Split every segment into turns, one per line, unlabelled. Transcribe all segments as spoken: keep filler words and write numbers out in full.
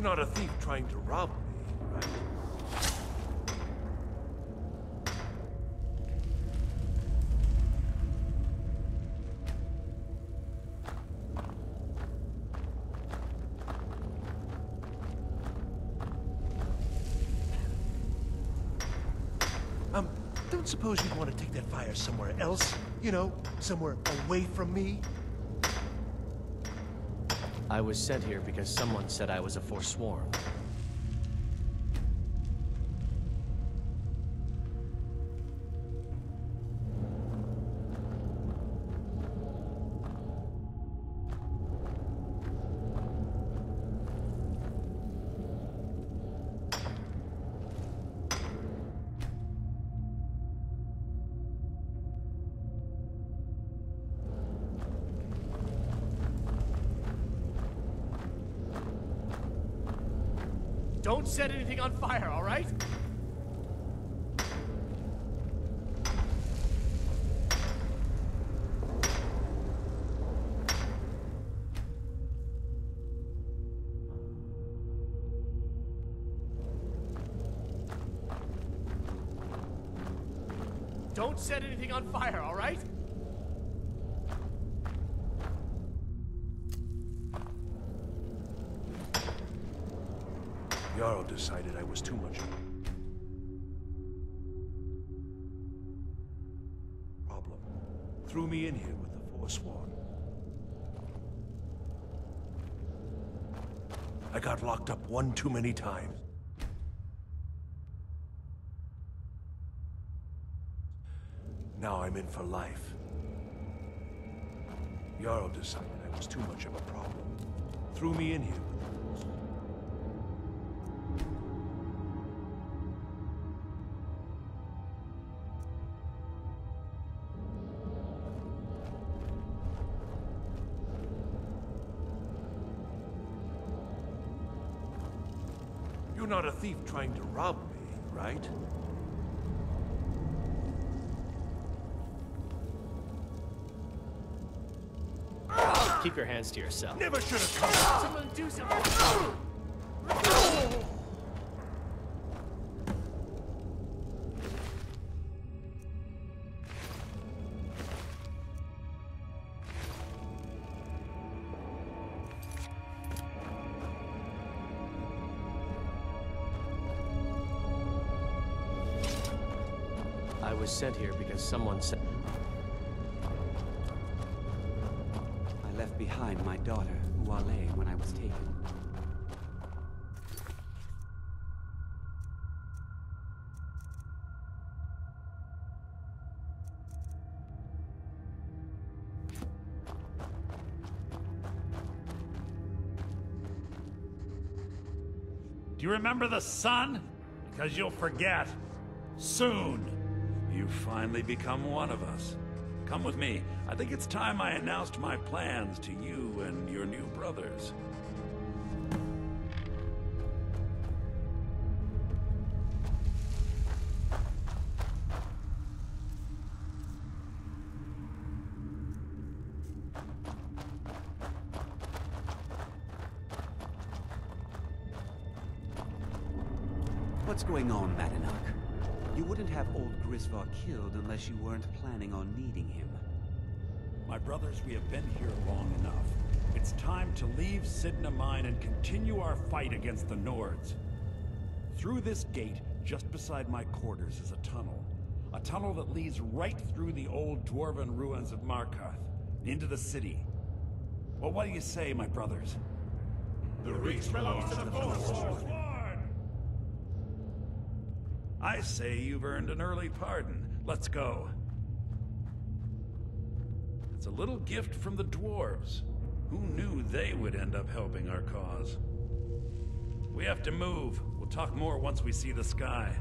not a thief trying to rob me, right? Um, don't suppose you'd want to take that fire somewhere else? You know, somewhere away from me?
I was sent here because someone said I was a forsworn.
Don't set anything on fire, all right? Don't set anything on fire, all right?
Jarl decided I was too much of a problem. Threw me in here with the Forsworn. I got locked up one too many times. Now I'm in for life. Jarl decided I was too much of a problem. Threw me in here with the Forsworn. You're not a thief trying to rob me, right?
Keep your hands to yourself.
Never should have come.
Someone do something!
I was sent here because someone said...
I left behind my daughter, Uale, when I was taken.
Do you remember the sun? Because you'll forget. Soon. You finally become one of us. Come with me. I think it's time I announced my plans to you and your new brothers.
What's going on, Madanach? You wouldn't have old Grisvar killed unless you weren't planning on needing him.
My brothers, we have been here long enough. It's time to leave Cidhna Mine and continue our fight against the Nords. Through this gate, just beside my quarters, is a tunnel. A tunnel that leads right through the old dwarven ruins of Markarth, into the city. Well, what do you say, my brothers?
The reach belongs to the Force.
I say you've earned an early pardon. Let's go. It's a little gift from the dwarves. Who knew they would end up helping our cause? We have to move. We'll talk more once we see the sky.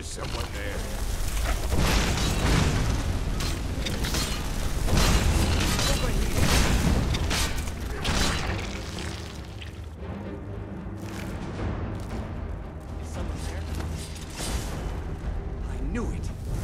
someone there.
Is someone there?
I knew it.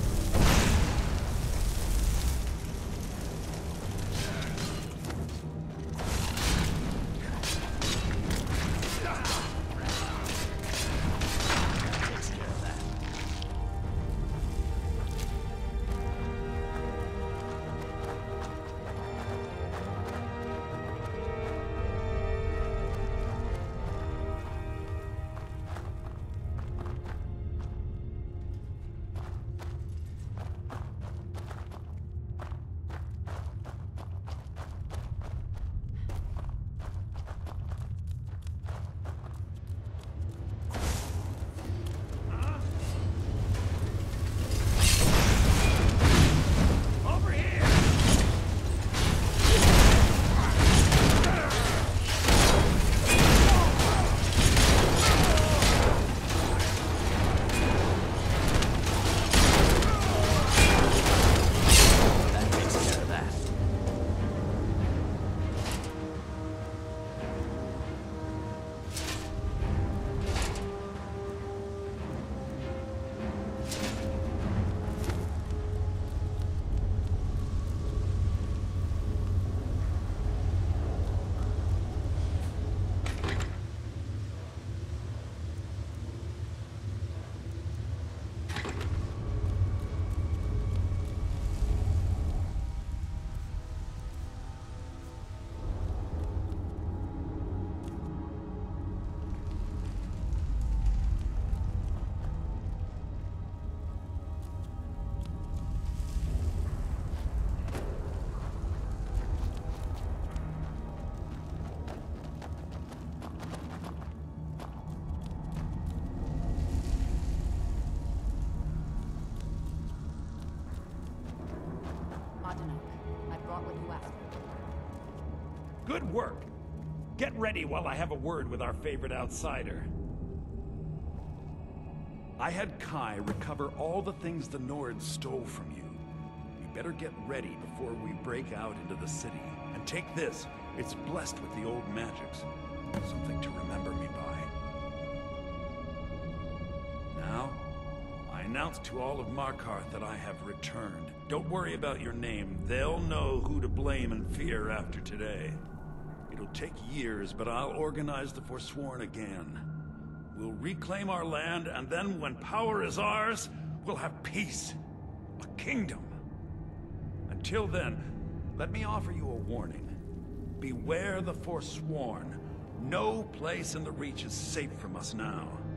I brought what you asked for.
Good work. Get ready while I have a word with our favorite outsider. I had Kai recover all the things the Nords stole from you. You better get ready before we break out into the city. And take this. It's blessed with the old magics. Something to remember me by. Now, I announce to all of Markarth that I have returned. Don't worry about your name. They'll know who to blame and fear after today. It'll take years, but I'll organize the Forsworn again. We'll reclaim our land, and then when power is ours, we'll have peace. A kingdom. Until then, let me offer you a warning. Beware the Forsworn. No place in the Reach is safe from us now.